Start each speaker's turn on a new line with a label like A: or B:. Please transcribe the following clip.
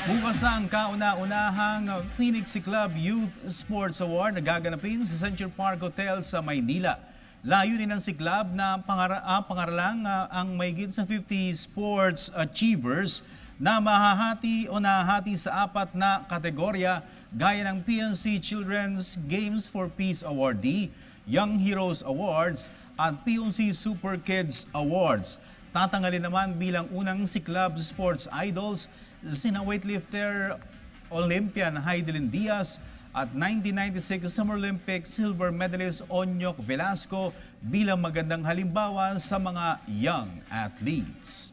A: Bukas ang kauna-unahang Phoenix Club Youth Sports Award na gaganapin sa Century Park Hotel sa Maynila. Layunin ng siklab na pangaralang ang mahigit sa 50 sports achievers na nahahati sa apat na kategorya gaya ng PNC Children's Games for Peace Awardee, Young Heroes Awards at PNC Super Kids Awards. Tatanggalin naman bilang unang siklab sports idols sina weightlifter Olympian Heidelin Diaz at 1996 Summer Olympic silver medalist Onyok Velasco bilang magandang halimbawa sa mga young athletes.